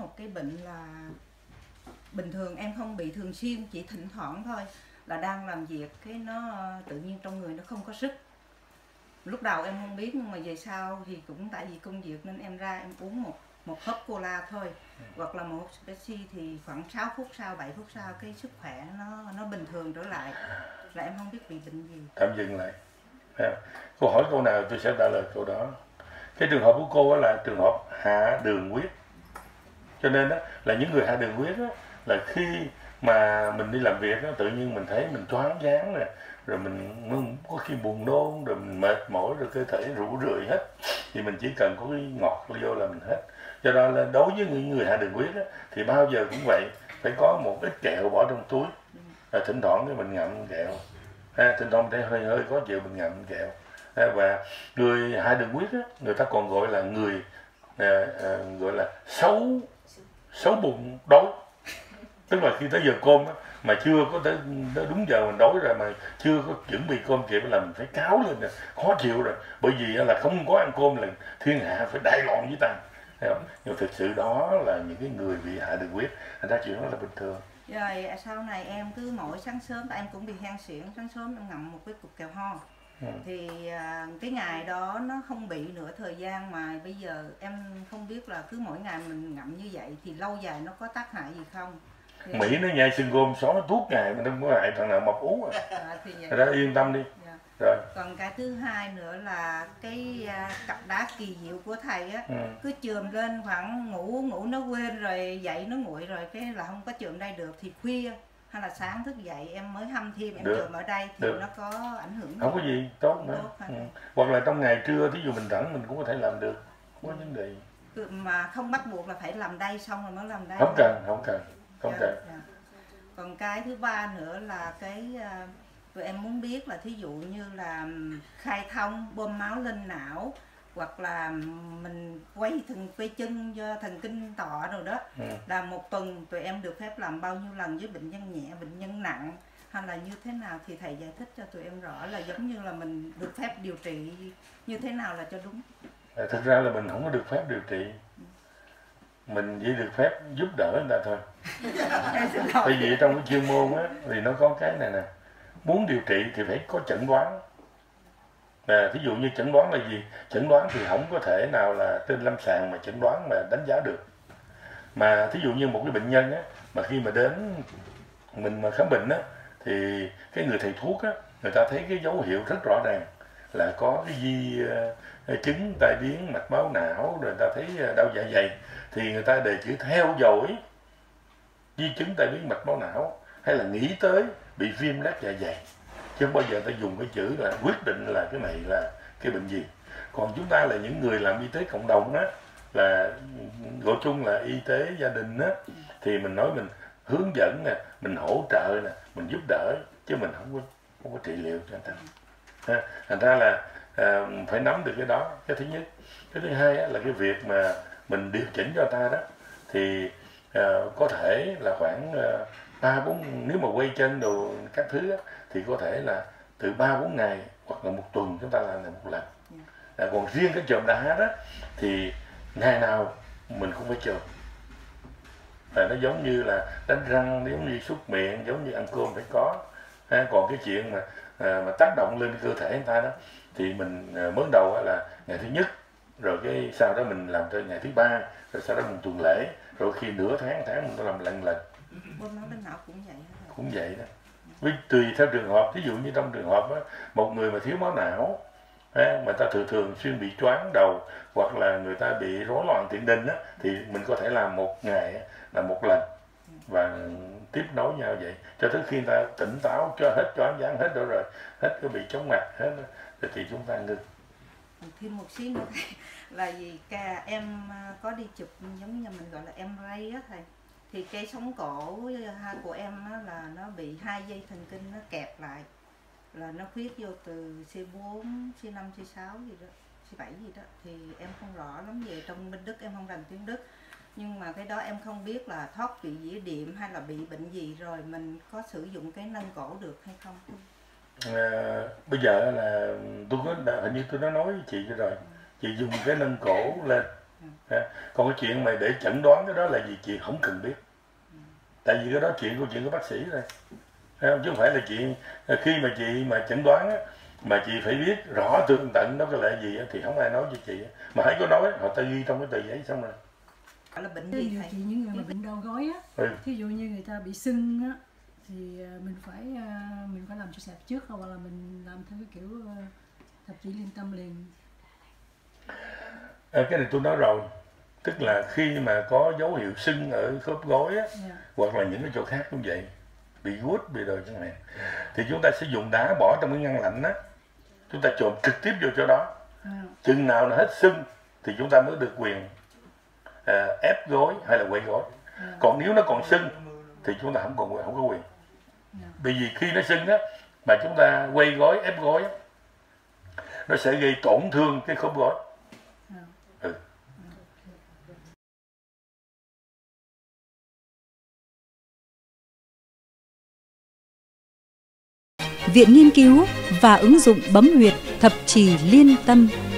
một cái bệnh là bình thường em không bị thường xuyên, chỉ thỉnh thoảng thôi, là đang làm việc cái nó tự nhiên trong người nó không có sức. Lúc đầu em không biết, nhưng mà về sau thì cũng tại vì công việc nên em ra em uống một hớp cola thôi, hoặc là một hộp Pepsi, thì khoảng 6 phút sau, 7 phút sau cái sức khỏe nó bình thường trở lại, là em không biết bị bệnh gì. Tạm dừng lại. Cô hỏi câu nào tôi sẽ trả lời câu đó. Cái trường hợp của cô là trường hợp hạ đường huyết. Cho nên đó, là những người hạ đường huyết đó, là khi mà mình đi làm việc đó, tự nhiên mình thấy mình choáng váng nè, rồi mình có khi buồn nôn, rồi mình mệt mỏi, rồi cơ thể rũ rượi hết, thì mình chỉ cần có cái ngọt vô là mình hết. Do đó là đối với những người hạ đường huyết đó, thì bao giờ cũng vậy, phải có một ít kẹo bỏ trong túi, thỉnh thoảng cái mình ngậm kẹo, thỉnh thoảng thấy hơi hơi khó chịu mình ngậm kẹo. Và người hạ đường huyết đó, người ta còn gọi là người gọi là xấu bụng đói, tức là khi tới giờ cơm á, mà chưa có tới đúng giờ mình đói rồi mà chưa có chuẩn bị cơm kịp là mình phải cáo lên rồi, khó chịu rồi, bởi vì là không có ăn cơm là thiên hạ phải đại loạn với ta. Nhưng thực sự đó là những cái người bị hạ đường huyết, thành ra chuyện đó là bình thường. Rồi sau này em cứ mỗi sáng sớm, tại em cũng bị hen suyễn, sáng sớm em ngậm một cái cục kẹo ho. Thì cái ngày đó nó không bị nữa thời gian, mà bây giờ em không biết là cứ mỗi ngày mình ngậm như vậy thì lâu dài nó có tác hại gì không. Thì Mỹ nó nhai xương gôm xó nó thuốc ngày mà nó không có hại thằng nào mập ú thì vậy. Ra yên tâm đi. Rồi. Còn cái thứ hai nữa là cái cặp đá kỳ diệu của thầy á, cứ chườm lên khoảng ngủ nó quên rồi dậy nó nguội rồi cái là không có chườm đây được, thì khuya hay là sáng thức dậy em mới hâm thêm em chườm ở đây thì nó có ảnh hưởng không có gì, tốt nữa. Hoặc là trong ngày trưa thí dụ mình rảnh mình cũng có thể làm được, không có vấn đề. Mà không bắt buộc là phải làm đây xong rồi mới làm đây. Không cần. Còn cái thứ ba nữa là cái tụi em muốn biết là thí dụ như là khai thông bơm máu lên não, hoặc là mình quay chân do thần kinh tọa rồi đó, là một tuần tụi em được phép làm bao nhiêu lần với bệnh nhân nhẹ, bệnh nhân nặng hay là như thế nào, thì thầy giải thích cho tụi em rõ là giống như là mình được phép điều trị như thế nào là cho đúng. Thực ra là mình không có được phép điều trị, mình chỉ được phép giúp đỡ người ta thôi. Bởi vì trong cái chuyên môn á thì nó có cái này nè, muốn điều trị thì phải có chẩn đoán. Thí dụ như chẩn đoán là gì? Chẩn đoán thì không có thể nào là trên lâm sàng mà chẩn đoán mà đánh giá được. Mà thí dụ như một cái bệnh nhân á, mà khi mà đến mình mà khám bệnh á, thì cái người thầy thuốc á, người ta thấy cái dấu hiệu rất rõ ràng là có cái di chứng tai biến mạch máu não, rồi người ta thấy đau dạ dày, thì người ta đề chữ theo dõi di chứng tai biến mạch máu não, hay là nghĩ tới bị viêm lét dạ dày, chứ không bao giờ ta dùng cái chữ là quyết định là cái này là cái bệnh gì. Còn chúng ta là những người làm y tế cộng đồng á, là gọi chung là y tế gia đình á, thì mình nói mình hướng dẫn nè, mình hỗ trợ nè, mình giúp đỡ, chứ mình không có trị liệu cho anh ta. Thành ra là phải nắm được cái đó, cái thứ nhất. Cái thứ hai á, là cái việc mà mình điều chỉnh cho ta đó, thì có thể là khoảng 3-4, nếu mà quay chân đồ các thứ á, thì có thể là từ 3-4 ngày hoặc là một tuần chúng ta làm một lần. Còn riêng cái chườm đá đó thì ngày nào mình cũng phải chườm. Nó giống như là đánh răng, giống như súc miệng, giống như ăn cơm phải có. Còn cái chuyện mà tác động lên cơ thể người ta đó, thì mình mới đầu là ngày thứ nhất, rồi cái sau đó mình làm tới ngày thứ 3, rồi sau đó mình tuần lễ, rồi khi nửa tháng mình có làm lần. Bơm máu lên não cũng vậy hả? Cũng vậy đó. Tùy theo trường hợp, ví dụ như trong trường hợp đó, một người mà thiếu máu não, mà ta thường xuyên bị choáng đầu, hoặc là người ta bị rối loạn tiền đình á, thì mình có thể làm một ngày là một lần, và tiếp nối nhau vậy cho tới khi người ta tỉnh táo, cho hết choáng váng hết rồi, hết có bị chóng mặt hết rồi thì chúng ta ngừng. Thêm một xíu nữa là gì em có đi chụp giống như mình gọi là MRI á thầy, thì cái sống cổ của em á, là nó bị 2 dây thần kinh nó kẹp lại, là nó khuyết vô từ C4, C5, C6 gì đó, C7 gì đó, thì em không rõ lắm về trong bên Đức, em không rành tiếng Đức, nhưng mà cái đó em không biết là thoát vị đĩa đệm hay là bị bệnh gì, rồi mình có sử dụng cái nâng cổ được hay không? Bây giờ là tôi có hình như tôi đã nói với chị rồi, chị dùng cái nâng cổ lên Còn cái chuyện mà để chẩn đoán cái đó là gì chị không cần biết. Tại vì cái đó chuyện của bác sĩ rồi. Chứ không phải là chị khi mà chị mà chẩn đoán á, mà chị phải biết rõ tường tận nó là gì á, thì không ai nói cho chị. Mà hãy có nói, họ ta ghi trong cái tờ giấy xong rồi. Là bệnh gì thầy? Thì những người mà bệnh đau gối á, thí dụ như người ta bị sưng á, thì mình phải làm cho sạch trước, hoặc là mình làm theo cái kiểu thập chỉ liên tâm liền. Cái này tôi nói rồi, tức là khi mà có dấu hiệu sưng ở khớp gối á, hoặc là những cái chỗ khác cũng vậy, bị gút, bị đời chẳng hạn, thì chúng ta sẽ dùng đá bỏ trong cái ngăn lạnh á, chúng ta chộp trực tiếp vô chỗ đó. Chừng nào nó hết sưng thì chúng ta mới được quyền ép gối hay là quay gối. Còn nếu nó còn sưng thì chúng ta không có quyền. Bởi vì khi nó sưng á mà chúng ta quay gối, ép gối á, nó sẽ gây tổn thương cái khớp gối. Viện Nghiên cứu và ứng dụng bấm huyệt thập chỉ liên tâm